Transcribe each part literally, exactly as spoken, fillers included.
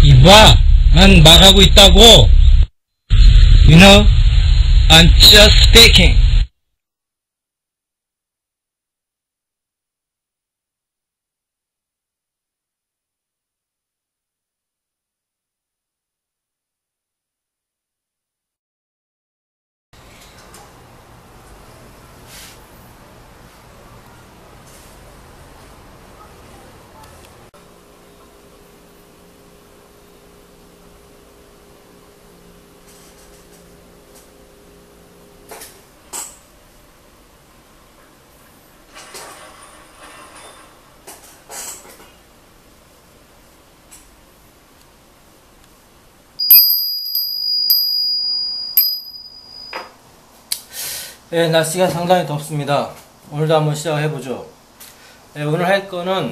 이봐, 난 말하고 있다고. You know, I'm just speaking. 네, 날씨가 상당히 덥습니다. 오늘도 한번 시작해보죠. 네, 오늘 할 거는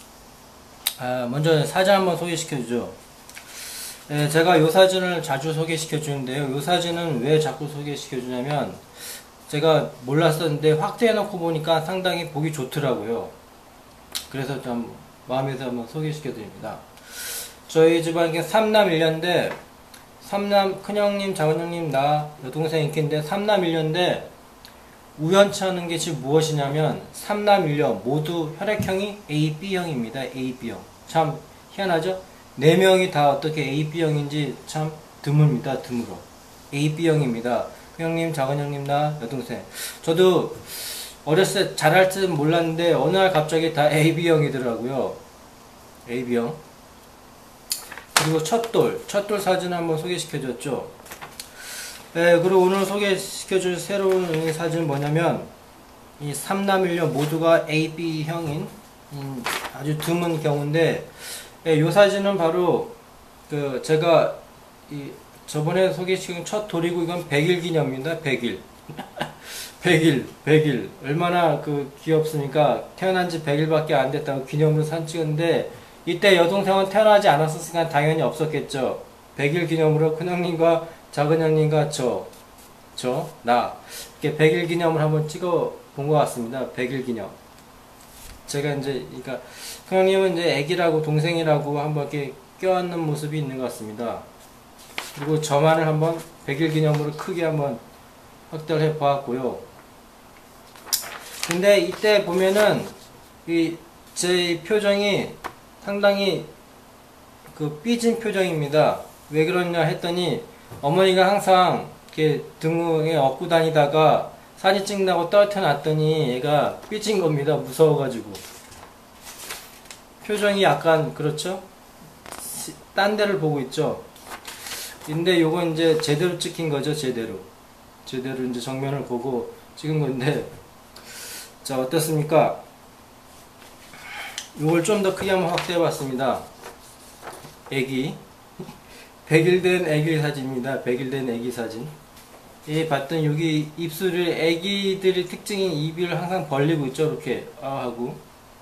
아, 먼저 사진 한번 소개시켜주죠. 네, 제가 이 사진을 자주 소개시켜주는데요. 이 사진은 왜 자꾸 소개시켜주냐면 제가 몰랐었는데 확대해놓고 보니까 상당히 보기 좋더라고요. 그래서 좀 마음에서 한번 소개시켜드립니다. 저희 집안이 삼남 일녀인데 삼남 큰형님, 작은형님, 나, 여동생 이렇게인데 삼남 일녀인데 우연치 않은 게 지금 무엇이냐면 삼남 일녀 모두 혈액형이 에이 비형입니다. 에이 비형. 참 희한하죠? 네 명이 다 어떻게 에이 비형인지 참 드뭅니다. 드물어. 에이 비형입니다. 큰형님, 작은형님, 나, 여동생. 저도 어렸을 때 잘할 줄 몰랐는데 어느 날 갑자기 다 에이 비형이더라고요. 에이 비형. 그리고 첫돌, 첫돌 사진 한번 소개시켜줬죠. 네, 그리고 오늘 소개시켜줄 새로운 사진은 뭐냐면 이 삼남일녀 모두가 에이 비형인 음, 아주 드문 경우인데, 네, 이 사진은 바로 그 제가 이 저번에 소개시킨 첫 돌이고 이건 백 일 기념입니다. 백 일. 백 일, 백 일. 얼마나 그 귀엽습니까? 태어난 지 백 일밖에 안 됐다고 기념으로 사진 찍었는데 이때 여동생은 태어나지 않았으니까 당연히 없었겠죠. 백 일 기념으로 큰형님과 작은형님과 저, 저, 나 이렇게 백 일 기념을 한번 찍어 본 것 같습니다. 백 일 기념. 제가 이제 그러니까 큰형님은 이제 애기라고 동생이라고 한번 이렇게 껴안는 모습이 있는 것 같습니다. 그리고 저만을 한번 백 일 기념으로 크게 한번 확대를 해 보았고요. 근데 이때 보면은 이 제 표정이 상당히 그 삐진 표정입니다. 왜 그러냐 했더니 어머니가 항상 이렇게 등에 업고 다니다가 사진 찍는다고 떨어져 놨더니 얘가 삐진 겁니다. 무서워가지고. 표정이 약간 그렇죠? 딴 데를 보고 있죠. 근데 요건 이제 제대로 찍힌 거죠. 제대로. 제대로 이제 정면을 보고 찍은 건데, 자, 어떻습니까? 요걸 좀 더 크게 한번 확대해 봤습니다. 애기. 백 일 된 애기 사진입니다. 백 일 된 애기 사진. 예, 봤던 여기 입술을 애기들의 특징인 입을 항상 벌리고 있죠. 이렇게 아 하고.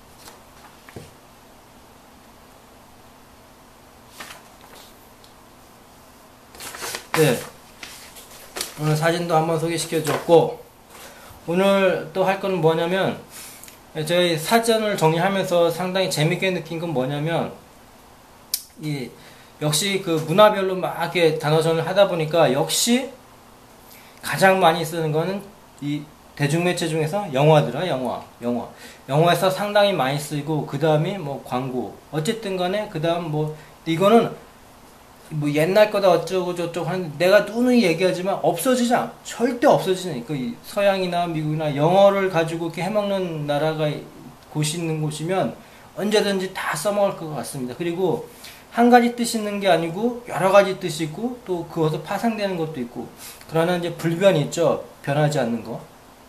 네. 오늘 사진도 한번 소개시켜 줬고, 오늘 또 할 거는 뭐냐면 저희 사전을 정리하면서 상당히 재밌게 느낀 건 뭐냐면 이 역시 그 문화별로 막 이렇게 단어전을 하다 보니까 역시 가장 많이 쓰는 거는 이 대중매체 중에서 영화더라. 영화 영화 영화에서 상당히 많이 쓰이고, 그 다음이 뭐 광고, 어쨌든 간에 그 다음 뭐 이거는 뭐 옛날 거다 어쩌고 저쩌고 하는데 내가 누누이 얘기하지만 없어지지 않아. 절대 없어지지 않아. 그 서양이나 미국이나 영어를 가지고 이렇게 해먹는 나라가 곳이 있는 곳이면 언제든지 다 써먹을 것 같습니다. 그리고 한 가지 뜻이 있는 게 아니고 여러 가지 뜻이 있고 또 그것도 파생되는 것도 있고, 그러나 이제 불변이 있죠. 변하지 않는 거.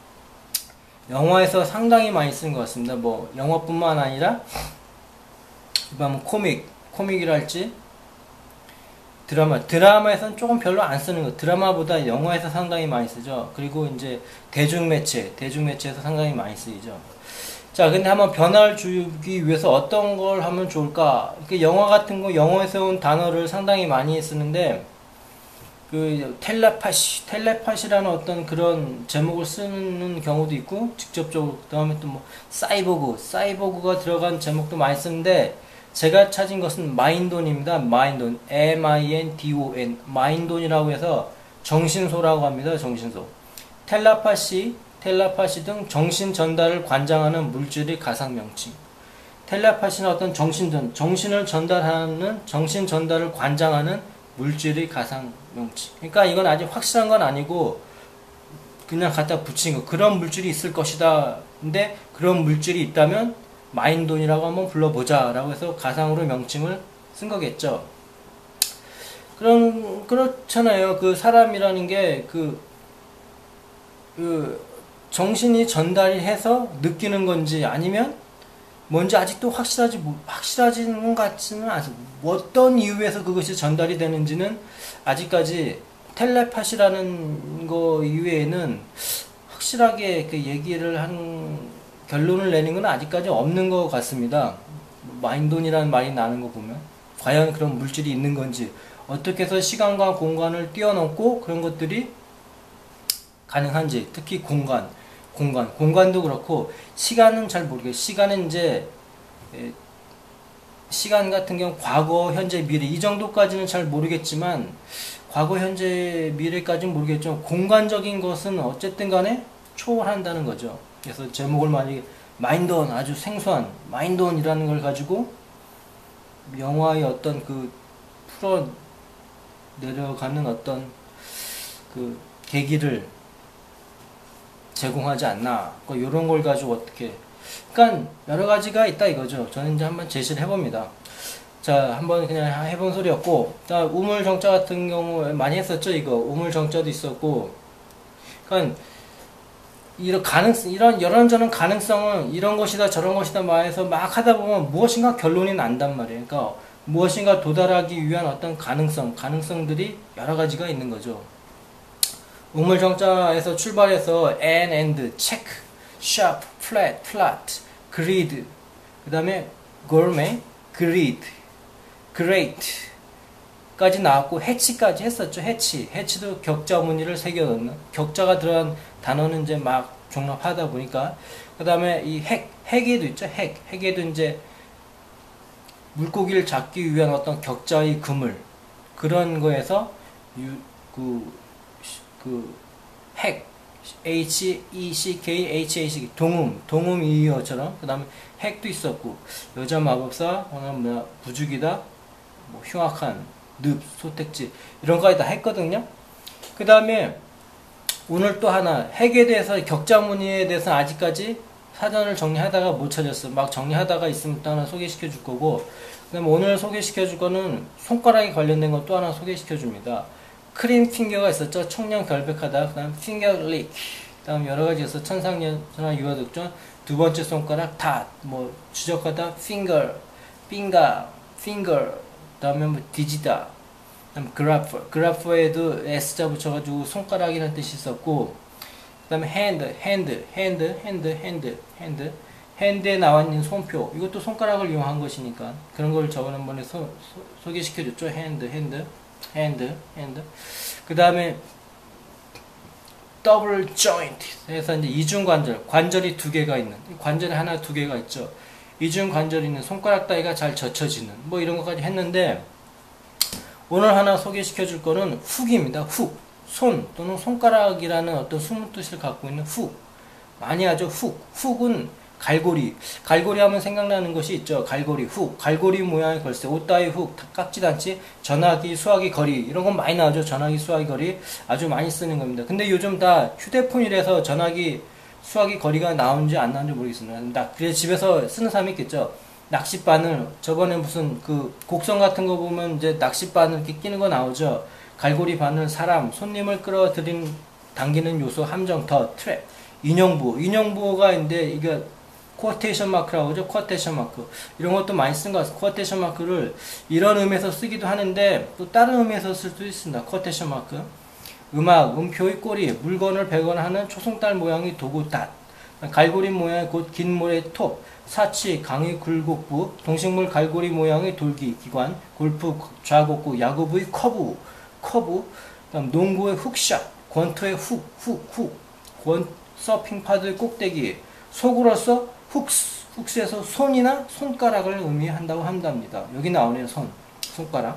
영화에서 상당히 많이 쓰는 것 같습니다. 뭐 영화뿐만 아니라 뭐 코믹, 코믹이랄지 드라마, 드라마에서는 조금 별로 안 쓰는 거. 드라마보다 영화에서 상당히 많이 쓰죠. 그리고 이제 대중매체, 대중매체에서 상당히 많이 쓰이죠. 자, 근데 한번 변화를 주기 위해서 어떤 걸 하면 좋을까? 그 영화 같은 거, 영어에서 온 단어를 상당히 많이 쓰는데, 그 텔레파시, 텔레파시라는 어떤 그런 제목을 쓰는 경우도 있고, 직접적으로, 그 다음에 또 뭐 사이보그, 사이보그가 들어간 제목도 많이 쓰는데, 제가 찾은 것은 마인돈입니다. 마인돈. 엠 아이 엔 디 오 엔. 마인돈이라고 해서 정신소라고 합니다. 정신소. 텔레파시, 텔레파시 등 정신 전달을 관장하는 물질의 가상 명칭. 텔레파시는 어떤 정신 전, 정신을 전달하는, 정신 전달을 관장하는 물질의 가상 명칭. 그러니까 이건 아직 확실한 건 아니고 그냥 갖다 붙인 거. 그런 물질이 있을 것이다. 근데 그런 물질이 있다면 마인돈이라고 한번 불러보자 라고 해서 가상으로 명칭을 쓴 거겠죠. 그런, 그렇잖아요. 그 사람이라는 게 그, 그, 정신이 전달이 해서 느끼는 건지 아니면 뭔지 아직도 확실하지, 확실하지는 같지는 않습니다. 어떤 이유에서 그것이 전달이 되는지는 아직까지 텔레파시라는 거 이외에는 확실하게 그 얘기를 한, 결론을 내는 건 아직까지 없는 것 같습니다. 마인돈이라는 말이 나는 거 보면. 과연 그런 물질이 있는 건지, 어떻게 해서 시간과 공간을 뛰어넘고 그런 것들이 가능한지, 특히 공간, 공간, 공간도 그렇고, 시간은 잘 모르겠어요. 시간은 이제, 에, 시간 같은 경우 과거, 현재, 미래, 이 정도까지는 잘 모르겠지만, 과거, 현재, 미래까지는 모르겠지만, 공간적인 것은 어쨌든 간에 초월한다는 거죠. 그래서 제목을 많이, 마인돈, 아주 생소한, 마인돈이라는 걸 가지고, 영화의 어떤 그, 풀어 내려가는 어떤 그 계기를 제공하지 않나. 뭐 이런 걸 가지고 어떻게. 그러니까 여러 가지가 있다 이거죠. 저는 이제 한번 제시를 해봅니다. 자, 한번 그냥 해본 소리였고, 자, 우물정자 같은 경우 많이 했었죠, 이거. 우물정자도 있었고, 그러니까 이런 가능성, 이런 이런저런 가능성은 이런 것이다 저런 것이다 말해서 막 하다 보면 무엇인가 결론이 난단 말이에요. 그러니까 무엇인가 도달하기 위한 어떤 가능성, 가능성들이 여러 가지가 있는 거죠. 우물정자에서 출발해서 and, and, check, sharp, flat, flat, grid, 그 다음에 gourmet, grid, great 까지 나왔고 해치까지 했었죠. 해치, 해치도 격자 무늬를 새겨넣는, 격자가 들어간 단어는 이제 막 종합하다 보니까. 그 다음에 이 핵, 핵에도 있죠. 핵, 핵에도 이제 물고기를 잡기 위한 어떤 격자의 그물, 그런 거에서 유, 그, 그 핵, H E C K, H A C K, 동음, 동음 이어처럼. 그 다음에 핵도 있었고, 여자 마법사, 뭐냐, 부죽이다, 뭐 흉악한, 늪, 소택지, 이런 거까지 다 했거든요. 그 다음에 오늘 또 하나, 핵에 대해서, 격자무늬에 대해서 아직까지 사전을 정리하다가 못 찾았어. 막 정리하다가 있으면 또 하나 소개시켜 줄 거고, 그 다음에 오늘 소개시켜 줄 거는 손가락에 관련된 거 또 하나 소개시켜 줍니다. 크림 핑거가 있었죠. 청년 결백하다. 그 다음 핑거 릭. 그 다음 여러 가지 있어. 천상연천하 유아독전. 두 번째 손가락 닷. 뭐 추적하다 finger, 핑가, finger. 그 다음에 뭐 디지다. 그 다음 그래퍼. 그래퍼에도 S자 붙여가지고 손가락이라는 뜻이 있었고, 그 다음에 hand, hand, hand, hand, hand, hand. 핸드에 나와 있는 손표. 이것도 손가락을 이용한 것이니까. 그런 걸 저번에 한 번에 소, 소, 소개시켜줬죠. hand, hand. hand, hand. 그 다음에 double joint 해서 이제 이중 관절, 관절이 두 개가 있는, 관절이 하나 두 개가 있죠. 이중 관절이 있는 손가락 따위가 잘 젖혀지는, 뭐 이런 것까지 했는데, 오늘 하나 소개시켜 줄 거는 훅입니다. 훅, 손 또는 손가락이라는 어떤 숨은 뜻을 갖고 있는 훅, 많이 하죠. 훅, 훅은 갈고리, 갈고리 하면 생각나는 것이 있죠. 갈고리, 훅, 갈고리 모양의 걸쇠, 옷 따위 훅, 깍지단치, 전화기, 수화기, 거리, 이런 건 많이 나오죠. 전화기, 수화기, 거리 아주 많이 쓰는 겁니다. 근데 요즘 다 휴대폰이라서 전화기, 수화기, 거리가 나오는지 안 나오는지 모르겠습니다. 그래서 집에서 쓰는 사람이 있겠죠. 낚싯바늘, 저번에 무슨 그 곡선 같은 거 보면 이제 낚싯바늘 이렇게 끼는 거 나오죠. 갈고리 바늘, 사람, 손님을 끌어들인, 당기는 요소, 함정, 더, 트랩, 인용부호, 인용부호가 있는데 이게 쿼테이션 마크라고 하죠. 쿼테이션 마크. 이런 것도 많이 쓴 것 같아요. 쿼테이션 마크를 이런 의미에서 쓰기도 하는데 또 다른 의미에서 쓸 수도 있습니다. 쿼테이션 마크. 음악, 음표의 꼬리, 물건을 베거나 하는 초승달 모양의 도구 닷. 갈고리 모양의 곧 긴 모래의 톱. 사치, 강의 굴곡부, 동식물 갈고리 모양의 돌기, 기관, 골프 좌곡구, 야구부의 커브, 커브, 그다음 농구의 훅샷, 권투의 훅, 훅, 훅, 권 서핑 파드의 꼭대기, 속으로서 훅스, 훅스에서 손이나 손가락을 의미한다고 한답니다. 여기 나오네요. 손, 손가락.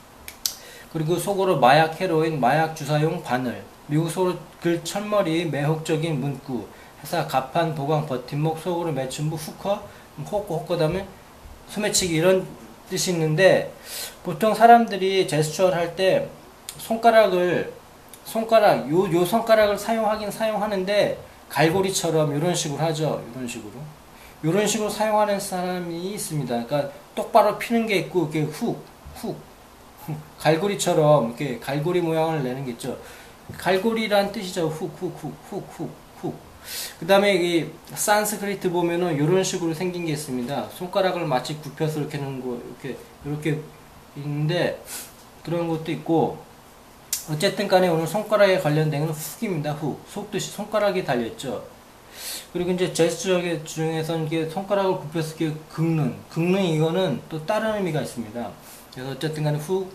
그리고 속어로 마약, 헤로인, 마약 주사용 바늘, 미국 속어로 글, 철머리, 매혹적인 문구, 회사, 가판, 보강, 버팀목, 속어로 매춘부, 후커, 호코, 호커 다음에 소매치기 이런 뜻이 있는데, 보통 사람들이 제스처를 할 때 손가락을 손가락 요, 요 손가락을 사용하긴 사용하는데 갈고리처럼 이런 식으로 하죠. 이런 식으로 이런 식으로 사용하는 사람이 있습니다. 그러니까 똑바로 피는 게 있고 이렇게 훅 훅 갈고리처럼 이렇게 갈고리 모양을 내는 게 있죠. 갈고리란 뜻이죠. 훅 훅 훅 훅 훅 훅. 그 다음에 이 산스크리트 보면은 이런 식으로 생긴 게 있습니다. 손가락을 마치 굽혀서 이렇게 하는 거 이렇게 이렇게 있는데 그런 것도 있고, 어쨌든 간에 오늘 손가락에 관련된 건 훅입니다. 훅. 속뜻이 손가락이 달려있죠. 그리고 이제 제스처 중에서는 이게 손가락을 굽혀서 이렇게 긁는, 긁는 이거는 또 다른 의미가 있습니다. 그래서 어쨌든 간에 훅,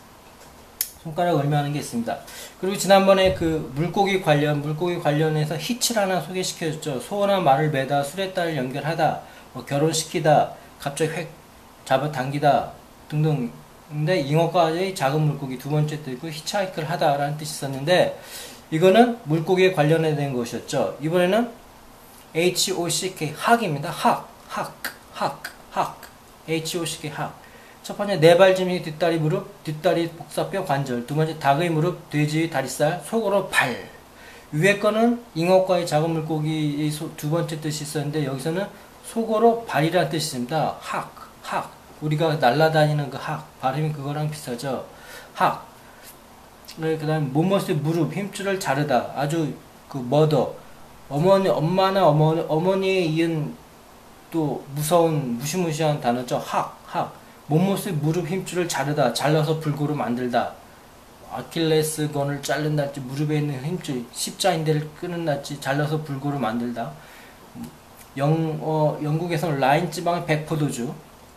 손가락을 의미하는 게 있습니다. 그리고 지난번에 그 물고기 관련, 물고기 관련해서 히치를 하나 소개시켜줬죠. 소나 말을 매다, 수레따를 연결하다, 뭐 결혼시키다, 갑자기 획 잡아당기다 등등. 근데 잉어과의 작은 물고기 두 번째 뜻이고 히치하이크를 하다 라는 뜻이 있었는데, 이거는 물고기에 관련된 것이었죠. 이번에는 에이치 오 씨 케이 학입니다. 학, 학, 학, 학. 에이치 오 씨 케이 학. 첫 번째 네발짐이 뒷다리 무릎, 뒷다리 복사뼈 관절. 두 번째 닭의 무릎, 돼지의 다리살, 속어로 발. 위에 거는 잉어과의 작은 물고기의 두 번째 뜻이 있었는데, 여기서는 속어로 발이라는 뜻이 있습니다. 학, 학. 우리가 날아다니는 그 학, 발음이 그거랑 비슷하죠. 학. 그 다음에 못못의 무릎, 힘줄을 자르다. 아주 그 머더. 어머니, 엄마나 어머니, 어머니에 이은 또 무서운, 무시무시한 단어죠. 학, 학. 못못의 무릎 힘줄을 자르다. 잘라서 불구로 만들다. 아킬레스건을 자른다지, 무릎에 있는 힘줄, 십자인대를 끊는다지, 잘라서 불구로 만들다. 영, 어, 영국에서는 라인 지방의 백포도주.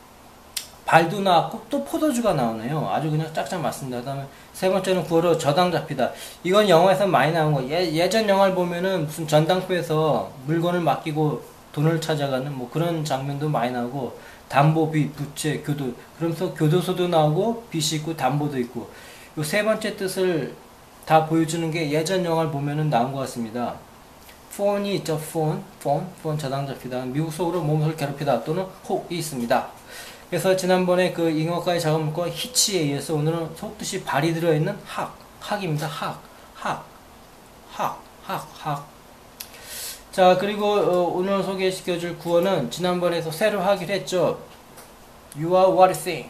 발도 나왔고 또 포도주가 나오네요. 아주 그냥 짝짝 맞습니다. 그 다음에 세 번째는 구어로 저당 잡히다. 이건 영화에서 많이 나온 거. 예, 예전 영화를 보면은 무슨 전당포에서 물건을 맡기고 돈을 찾아가는 뭐 그런 장면도 많이 나오고, 담보비, 부채, 교도, 그러면서 교도소도 나오고 빚이 있고 담보도 있고, 요 세 번째 뜻을 다 보여주는 게 예전 영화를 보면은 나온 것 같습니다. 폰이 있죠. 폰, 폰, 폰 저당 잡히다. 미국 속으로 몸을 괴롭히다 또는 혹이 있습니다. 그래서 지난번에 그 잉어과의 작은 물고기 히치에 의해서 오늘은 속뜻이 발이 들어있는 학, 학입니다. 학, 학, 학, 학, 학. 자, 그리고 어, 오늘 소개시켜줄 구어는 지난번에도 새로 하기로 했죠. You are what you think.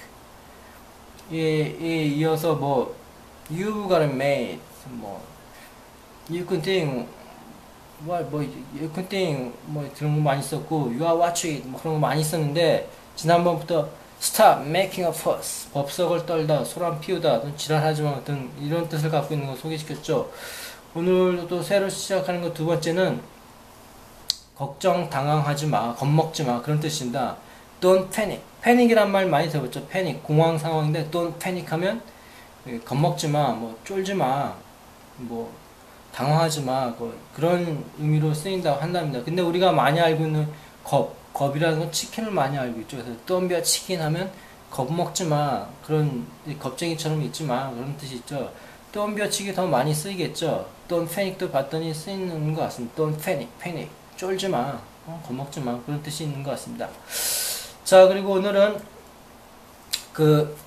예, 예, 이어서 뭐 You got it made. 뭐 You can think. 뭐, 뭐 You can think. 뭐 그런 거 많이 썼고, You are what you eat. 뭐 그런 거 많이 썼는데, 지난번부터 stop making a fuss, 법석을 떨다, 소란 피우다, 지랄하지마 등 이런 뜻을 갖고 있는 거 소개시켰죠. 오늘도 새로 시작하는 거 두 번째는 걱정, 당황하지마, 겁먹지마 그런 뜻입니다. Don't panic. 패닉이란 말 많이 들어봤죠. 패닉, 공황 상황인데 don't panic 하면 겁먹지마, 뭐 쫄지마, 뭐 당황하지마, 뭐 그런 의미로 쓰인다고 한답니다. 근데 우리가 많이 알고 있는 겁, 겁이라는 건 치킨을 많이 알고 있죠. 그래서 덤벼 치킨 하면 겁먹지마, 그런 겁쟁이처럼 있지마 그런 뜻이 있죠. 덤벼 치기 더 많이 쓰이겠죠. Don't panic도 봤더니 쓰이는 것 같습니다. Don't panic, panic, 쫄지마, 어, 겁먹지마 그런 뜻이 있는 것 같습니다. 자, 그리고 오늘은 그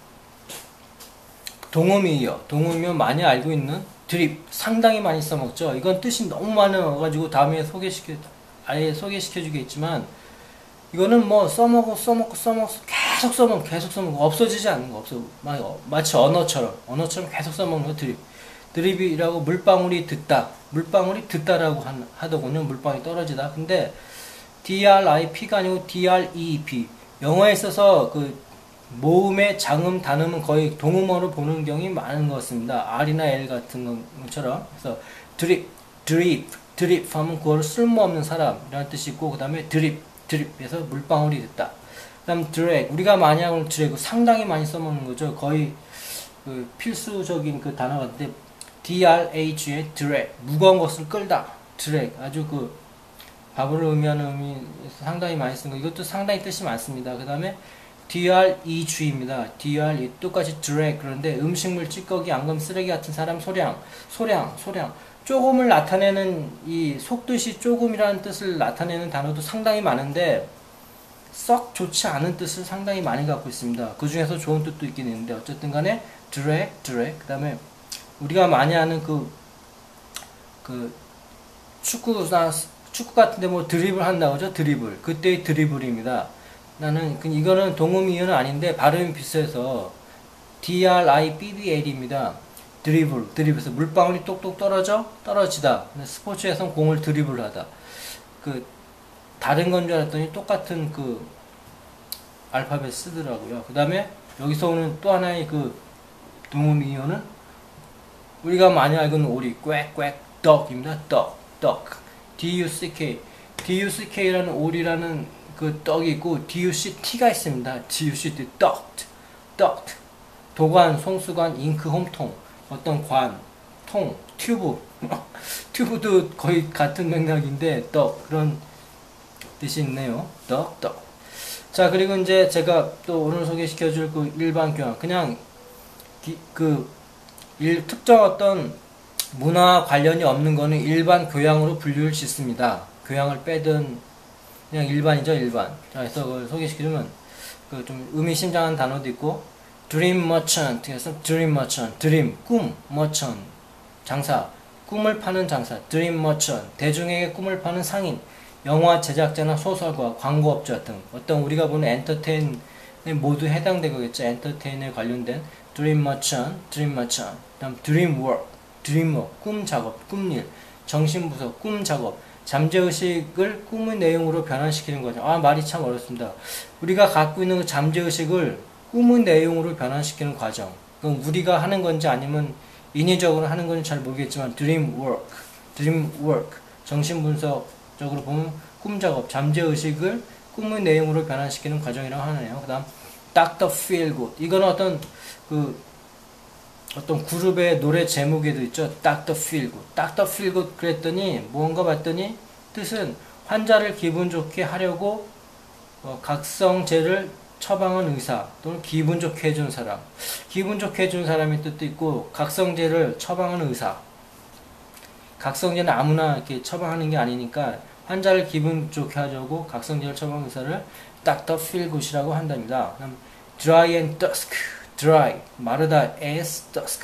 동음이요. 동음이면 많이 알고 있는 드립, 상당히 많이 써먹죠. 이건 뜻이 너무 많아가지고 다음에 소개시켜 아예 소개시켜주겠지만, 이거는 뭐 써먹고 써먹고 써먹고 계속 써먹고 계속 써먹고 없어지지 않는 거. 없어. 마치 언어처럼 언어처럼 계속 써먹는 거 드립. 드립이라고 물방울이 듣다, 물방울이 듣다라고 하더군요. 물방울이 떨어지다. 근데 드립가 아니고 드립. 영어에 있어서 그 모음의 장음, 단음은 거의 동음어로 보는 경우가 많은 것 같습니다. R이나 L 같은 것처럼. 그래서 드립, 드립, 드립 하면 그걸 쓸모없는 사람이라는 뜻이 있고, 그 다음에 드립, 드립에서 물방울이 됐다. 그 다음 드랙, 우리가 많이 하는 드랙, 상당히 많이 써먹는 거죠. 거의 그 필수적인 그 단어 같은데, 드랙의 드랙, 무거운 것을 끌다, 드랙, 아주 그 밥을 의미하는 의미 상당히 많이 쓴 거. 이것도 상당히 뜻이 많습니다. 그 다음에 드reg입니다. 드re 똑같이 drag. 그런데 음식물, 찌꺼기, 앙금, 쓰레기 같은 사람, 소량, 소량, 소량. 조금을 나타내는 이 속뜻이 조금이라는 뜻을 나타내는 단어도 상당히 많은데 썩 좋지 않은 뜻을 상당히 많이 갖고 있습니다. 그 중에서 좋은 뜻도 있긴 있는데 어쨌든 간에 drag, drag. 그 다음에 우리가 많이 하는 그, 그 축구나 축구 같은데 뭐 드리블 한다고 하죠. 드리블. 그때의 드리블입니다. 나는 그 이거는 동음이어는 아닌데 발음이 비슷해서 드리블입니다. 드리블, 드리블에서 물방울이 똑똑 떨어져 떨어지다. 스포츠에서는 공을 드리블하다. 그 다른 건 줄 알았더니 똑같은 그 알파벳 쓰더라고요. 그 다음에 여기서 오는 또 하나의 그 동음이어는 우리가 많이 알고 있는 오리, 꽥꽥, 덕입니다. 덕, 덕. duck, duck라는 오리라는 그 떡이 있고 duct가 있습니다. duct, duct, duct. 도관, 송수관, 잉크, 홈통, 어떤 관, 통, 튜브. 튜브도 거의 같은 맥락인데 떡 그런 뜻이 있네요. 떡, 떡. 자, 그리고 이제 제가 또 오늘 소개시켜줄 그 일반 교양, 그냥 기, 그 일, 특정 어떤 문화 관련이 없는 거는 일반 교양으로 분류를 짓습니다. 교양을 빼든 그냥 일반이죠, 일반. 자, 그래서 그걸 소개시키려면 그 좀 의미심장한 단어도 있고 dream merchant, 그래서 dream merchant, dream, 꿈, merchant, 장사, 꿈을 파는 장사, dream merchant, 대중에게 꿈을 파는 상인, 영화 제작자나 소설가, 광고업자 등 어떤 우리가 보는 엔터테인에 모두 해당되겠죠. 엔터테인에 관련된 dream merchant, dream merchant, 그다음 dream work, dreamer, 꿈 작업, 꿈일, 정신부서, 꿈 작업, 잠재의식을 꿈의 내용으로 변환시키는 거죠. 아, 말이 참 어렵습니다. 우리가 갖고 있는 그 잠재의식을 꿈의 내용으로 변환시키는 과정. 그럼 우리가 하는 건지 아니면 인위적으로 하는 건지 잘 모르겠지만 dream work, dream work, 정신분석적으로 보면 꿈 작업, 잠재의식을 꿈의 내용으로 변환시키는 과정이라고 하네요. 그 다음 doctor feel good. 이거는 어떤 그 어떤 그룹의 노래 제목에도 있죠. doctor feel good. doctor feel good 그랬더니 뭔가 봤더니 뜻은 환자를 기분 좋게 하려고 어, 각성제를 처방한 의사 또는 기분 좋게 해준 사람. 기분 좋게 해준 사람의 뜻도 있고 각성제를 처방한 의사. 각성제는 아무나 이렇게 처방하는 게 아니니까 환자를 기분 좋게 하려고 각성제를 처방한 의사를 doctor feel good이라고 한답니다. 그다음 dry and dusk. dry, 마르다 as dusk.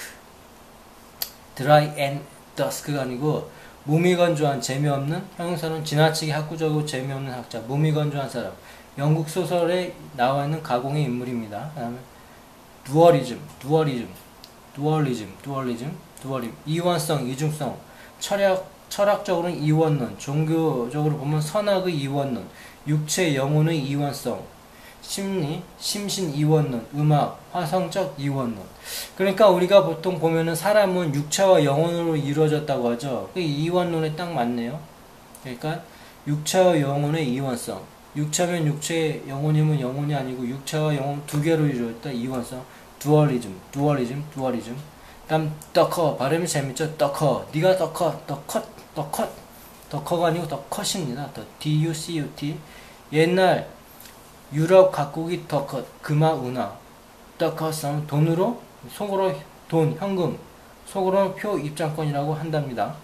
dry and dusk가 아니고 무미건조한, 재미없는, 형용사는 지나치게 학구적이고 재미없는 학자, 무미건조한 사람. 영국 소설에 나와 있는 가공의 인물입니다. 그 다음에 dualism, dualism, dualism, dualism, dualism. 이원성, 이중성. 철학, 철학적으로는 이원론, 종교적으로 보면 선악의 이원론, 육체, 영혼의 이원성, 심리, 심신 이원론, 음악, 화성적 이원론. 그러니까 우리가 보통 보면은 사람은 육체와 영혼으로 이루어졌다고 하죠. 그 이원론에 딱 맞네요. 그러니까 육체와 영혼의 이원성. 육체면 육체, 영혼이면 영혼이 아니고 육체와 영혼 두 개로 이루어졌다. 이원성. 두얼리즘, 두얼리즘, 두얼리즘. 다음 더커, 발음이 재밌죠. 더커, 네가 더커, 더컷, 더컷, 더커가 아니고 더컷입니다. 더 D-U-C-U-T. 옛날 유럽 각국이 더컷, 금화, 은화. 더컷은 돈으로, 속으로 돈, 현금, 속으로는 표 입장권이라고 한답니다.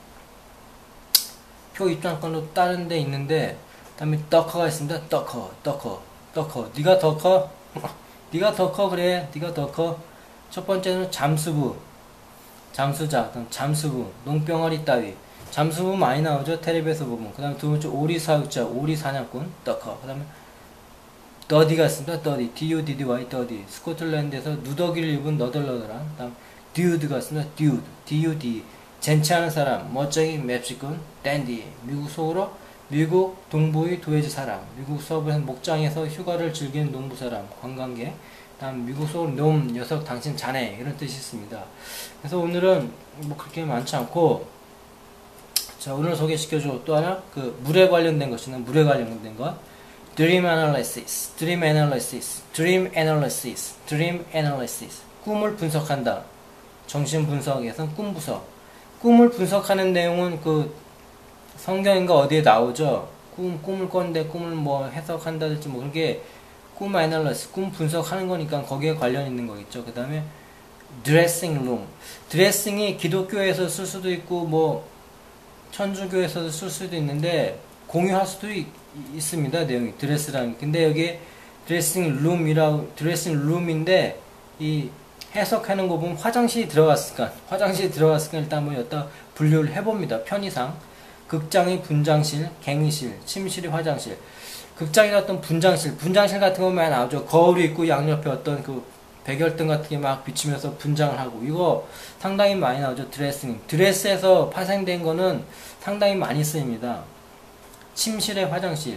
표 입장권도 다른 데 있는데 다음에 더커가 있습니다. 더커, 더커, 더커. 네가 더커? 네가 더커 그래. 네가 더커. 첫 번째는 잠수부, 잠수자, 잠수부, 농병아리 따위. 잠수부 많이 나오죠. 텔레비에서 보면. 그 다음에 두 번째 오리 사육자, 오리 사냥꾼, 더커. 그 다음에 더디가 있습니다. 더디, D-U-D-D-Y, 더디. 스코틀랜드에서 누더기를 입은 너덜너덜한. 그 다음 듀드가 있습니다. 듀드, D-U-D. 젠치하는 사람, 멋쟁이, 맵시꾼, 댄디. 미국 속으로 미국 동부의 도예지 사람, 미국 서부에서 목장에서 휴가를 즐기는 농부 사람, 관광객. 다음 미국 속으로 놈, 녀석, 당신, 자네 이런 뜻이 있습니다. 그래서 오늘은 뭐 그렇게 많지 않고, 자, 오늘 소개시켜줘 또 하나 그 물에 관련된 것이는 물에 관련된 것. Dream analysis, dream analysis, dream analysis, dream analysis. 꿈을 분석한다. 정신 분석에서는 꿈 분석. 꿈을 분석하는 내용은 그 성경인가 어디에 나오죠. 꿈, 꿈을 꿨는데 꿈을 뭐 해석한다든지 뭐 그게 꿈 애널리스, 꿈 분석하는 거니까 거기에 관련 있는 거겠죠. 그 다음에 드레싱 룸. 드레싱이 기독교에서 쓸 수도 있고 뭐 천주교에서도 쓸 수도 있는데 공유할 수도 있, 있습니다. 내용이 드레스라는. 근데 여기 드레싱 룸이라고 드레싱 룸인데 이 해석하는 거 보면 화장실이 들어갔으니까 화장실이 들어갔으니까 일단 뭐 여기다 분류를 해봅니다. 편의상 극장이 분장실, 갱의실, 침실이 화장실. 극장이나 어떤 분장실, 분장실 같은 거 많이 나오죠. 거울이 있고 양옆에 어떤 그 백열등 같은 게 막 비치면서 분장을 하고 이거 상당히 많이 나오죠. 드레싱. 드레스에서 파생된 거는 상당히 많이 쓰입니다. 침실에 화장실.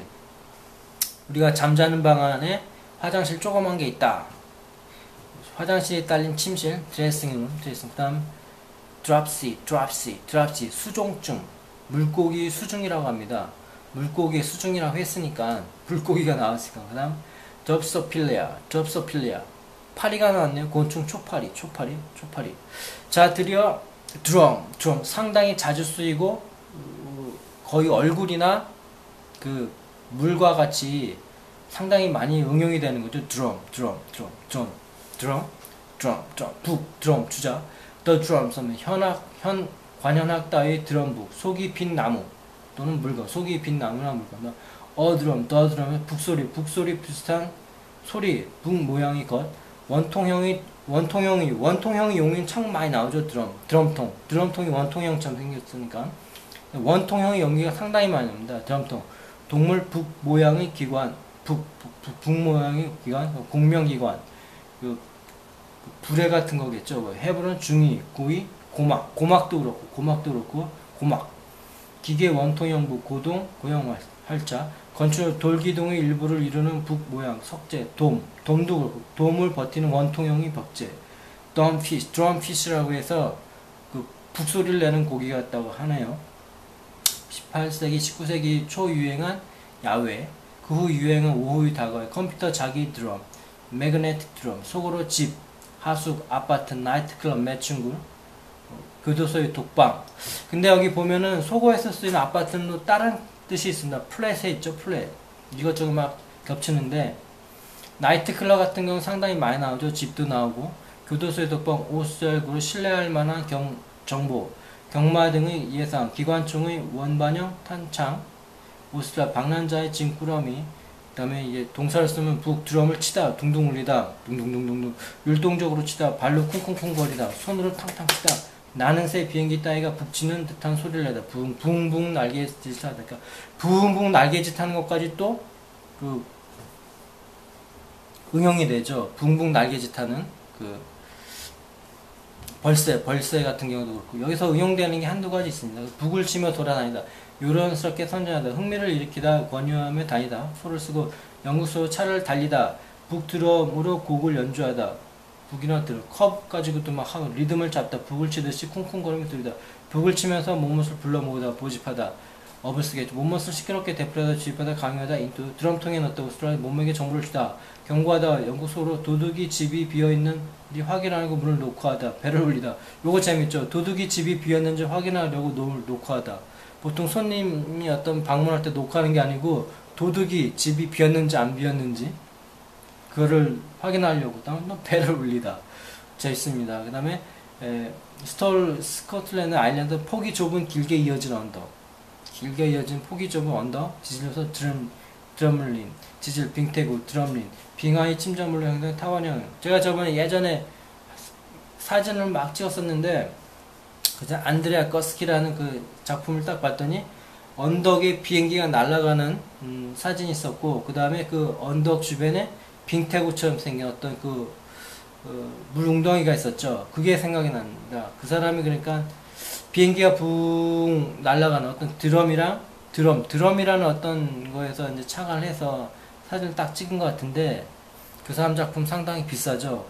우리가 잠자는 방 안에 화장실 조그만 게 있다. 화장실에 딸린 침실, 드레싱룸, 드레싱. 그 다음 드랍시, 드랍시, 드랍시, 수종증. 물고기 수중이라고 합니다. 물고기 수중이라고 했으니까 물고기가 나왔으니까. 그 다음 덥소필리아, 덥소필리아. 파리가 나왔네요. 곤충 초파리, 초파리, 초파리. 자, 드디어 드럼, 드럼. 상당히 자주 쓰이고 거의 얼굴이나 그 물과 같이 상당히 많이 응용이 되는 거죠. 드럼, 드럼, 드럼, 드럼, 드럼, 드럼, 드럼, 북, 드럼, 주자. The drums 하면 현악, 현, 관현악 따위 드럼북, 속이 빈 나무 또는 물건, 속이 빈 나무나 물건. 어 드럼, 더 드럼은 북소리, 북소리 비슷한 소리, 북 모양의 것. 원통형이, 원통형이, 원통형이 용인 참 많이 나오죠. 드럼, 드럼통, 드럼통이 원통형처럼 생겼으니까 원통형의 연기가 상당히 많이 납니다. 드럼통. 동물 북 모양의 기관, 북, 북, 북, 북 모양의 기관, 공명기관, 그, 부레 같은 거겠죠. 해부는 중위, 고위, 고막, 고막도 그렇고, 고막도 그렇고, 고막. 기계 원통형부, 고동, 고형 활자. 건축 돌기둥의 일부를 이루는 북 모양, 석재, 돔, 돔도 그렇고, 돔을 버티는 원통형의 벽재. 드럼피쉬, 드럼피쉬라고 해서 그 북소리를 내는 고기 같다고 하네요. 십팔 세기, 십구 세기 초 유행한 야외. 그 후 유행은 오후의 다가의 컴퓨터 자기 드럼, 매그네틱 드럼, 속으로 집, 하숙, 아파트, 나이트클럽, 매춘굴, 교도소의 독방. 근데 여기 보면은 속어에서 쓰이는 아파트는 또 다른 뜻이 있습니다. 플랫에 있죠, 플랫. 이것저것 막 겹치는데, 나이트클럽 같은 경우는 상당히 많이 나오죠. 집도 나오고, 교도소의 독방, 오수절구로 신뢰할 만한 경, 정보, 경마 등의 예상, 기관총의 원반영, 탄창, 오스트라 방랑자의 짐꾸러미. 그 다음에 이제 동사를 쓰면 북 드럼을 치다, 둥둥 울리다, 둥둥둥둥둥, 율동적으로 치다, 발로 쿵쿵쿵 거리다, 손으로 탕탕 치다, 나는 새 비행기 따위가 북치는 듯한 소리를 내다, 붕, 붕붕 날개짓을 하다. 그러니까 붕붕 날개짓 하는 것까지 또 그 응용이 되죠. 붕붕 날개짓 하는 그 벌새, 벌새 같은 경우도 그렇고, 여기서 응용되는 게 한두 가지 있습니다. 북을 치며 돌아다니다, 요란스럽게 선전하다, 흥미를 일으키다, 권유하며 다니다, 소를 쓰고 연구소 차를 달리다, 북드럼으로 곡을 연주하다, 북이나 드럼, 컵 가지고도 막 하고 리듬을 잡다, 북을 치듯이 쿵쿵거리며 들이다, 북을 치면서 몸못을 불러 모으다, 모집하다, 업을 쓰겠죠. 몸못을 시끄럽게 되풀이하다, 주입하다, 강요하다, 인투, 드럼통에 넣었다, 우스트라 몸에게 정보를 주다, 경고하다, 연구소로 도둑이 집이 비어있는지 확인하려고 문을 노크하다, 배를 울리다. 요거 재밌죠. 도둑이 집이 비었는지 확인하려고 노를 노크하다. 보통 손님이 어떤 방문할 때 노크하는 게 아니고 도둑이 집이 비었는지 안 비었는지 그거를 확인하려고 또 배를 울리다. 재밌습니다. 그 다음에 스톨 스코틀랜드 아일랜드 폭이 좁은 길게 이어진 언덕, 길게 이어진 폭이 좁은 언덕, 지질로서 드럼, 드럼린, 지질, 빙태구, 드럼린, 빙하의 침전물로 형성된 타원형. 제가 저번에 예전에 사진을 막 찍었었는데 그저 안드레아 거스키라는 그 작품을 딱 봤더니 언덕에 비행기가 날아가는 음, 사진이 있었고, 그 다음에 그 언덕 주변에 빙태구처럼 생긴 어떤 그 어, 물웅덩이가 있었죠. 그게 생각이 납니다. 그 사람이 그러니까 비행기가 붕 날아가는 어떤 드럼이랑 드럼, 드럼이라는 어떤 거에서 이제 착안을 해서 사진을 딱 찍은 것 같은데, 그 사람 작품 상당히 비싸죠.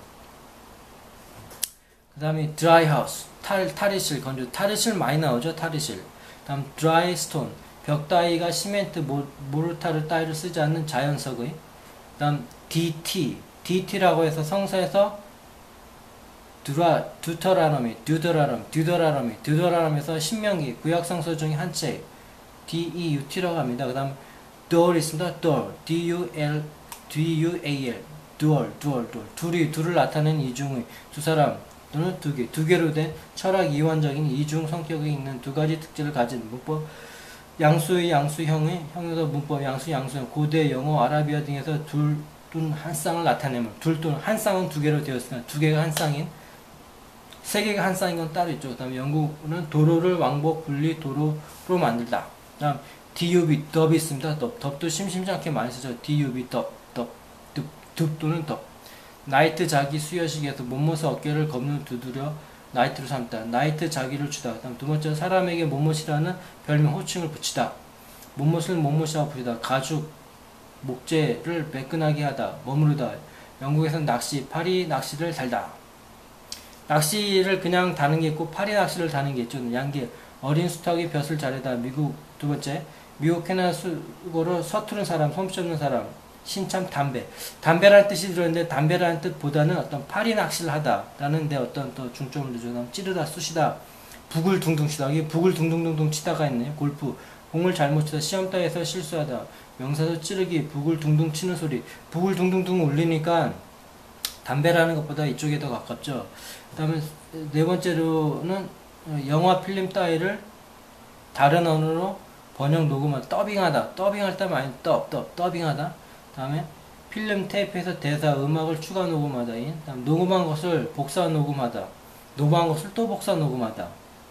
그 다음에 드라이 하우스, 탈, 탈의실, 건조, 탈의실 많이 나오죠. 탈의실. 그 다음 드라이 스톤, 벽 따위가 시멘트, 모, 모르타르 따위를 쓰지 않는 자연석의. 그 다음 디티, 디티라고 해서 성서에서 드라, 듀터라노미, 듀더라노미, 듀더라노미, 듀더라노미에서 신명기, 구약 성서 중에 한 책, 디이유티라고 합니다. 그 다음 dual 있습니다. dual, D-U-L, D-U-A-L, dual, dual, dual. 둘이, 둘을 나타내는 이중의 두 사람 또는 두 개, 두 개로 된 철학 이완적인 이중 성격이 있는 두 가지 특질을 가진 문법. 양수의 양수형의 형용사 문법, 양수 양수형. 고대 영어, 아라비아 등에서 둘 또는 한 쌍을 나타내면, 둘 또는 한 쌍은 두 개로 되었으나 두 개가 한 쌍인, 세 개가 한 쌍인 건 따로 있죠. 그 다음에 영국은 도로를 왕복 분리 도로로 만들다. 그 다음 디유비, 덥이 있습니다. 덥, 덥도 심심치 않게 많이 쓰죠. 디유비, 덥, 덥, 듭, 듭 또는 덥. 나이트 자기 수여식에서 못못의 어깨를 겁는 두드려 나이트로 삼다. 나이트 자기를 주다. 다음 두 번째, 사람에게 못못이라는 별명 호칭을 붙이다. 못못을 못못이라고 부르다. 가죽, 목재를 매끈하게 하다. 머무르다. 영국에서는 낚시, 파리 낚시를 달다. 낚시를 그냥 다는 게 있고 파리 낚시를 다는 게 있죠. 양길, 어린 수탉이 벼슬 자르다. 미국, 두 번째, 미국 캐나다 수고로 서투른 사람, 솜씨 없는 사람. 신참, 담배. 담배라는 뜻이 들었는데 담배라는 뜻보다는 어떤 파리 낚시를 하다 라는 데 어떤 또 중점을 두죠. 찌르다, 쑤시다. 북을 둥둥 치다. 이게 북을 둥둥둥둥 치다가 있네요. 골프. 공을 잘못 치다. 시험 따위에서 실수하다. 명사도 찌르기. 북을 둥둥 치는 소리. 북을 둥둥둥 울리니까 담배라는 것보다 이쪽에 더 가깝죠. 그 다음에 네 번째로는 영화 필름 따위를 다른 언어로 번역 녹음하다. 더빙하다. 더빙할 때 많이 더, 더, 더빙하다. 그 다음에 필름 테이프에서 대사, 음악을 추가 녹음하다. 다음 녹음한 것을 복사 녹음하다. 녹음한 것을 또 복사 녹음하다.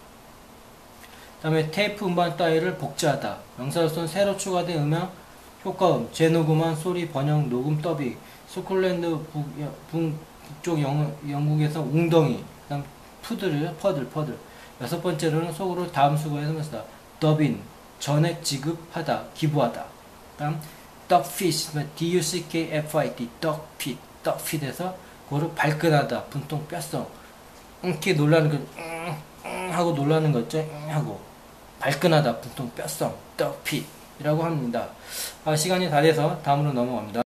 그 다음에 테이프 음반 따위를 복제하다. 명사로서는 새로 추가된 음향, 효과음, 재녹음한 소리, 번역, 녹음, 더빙. 스콜랜드 북, 북, 북쪽 영, 영국에서 웅덩이. 그 다음 푸들, 퍼들, 퍼들. 여섯 번째로는 속으로 다음 수거에서 쓰다. 더빙, 전액 지급하다, 기부하다. 그 다음 duckfish, D-U-C-K-F-I-T, duckfeed, duckfeed에서 그거를 발끈하다, 분통, 뼈성. 이렇게 놀라는 거, 응, 응 하고 놀라는 거 있죠? 응 하고. 발끈하다, 분통, 뼈성, duckfeed 이라고 합니다. 아, 시간이 다 돼서 다음으로 넘어갑니다.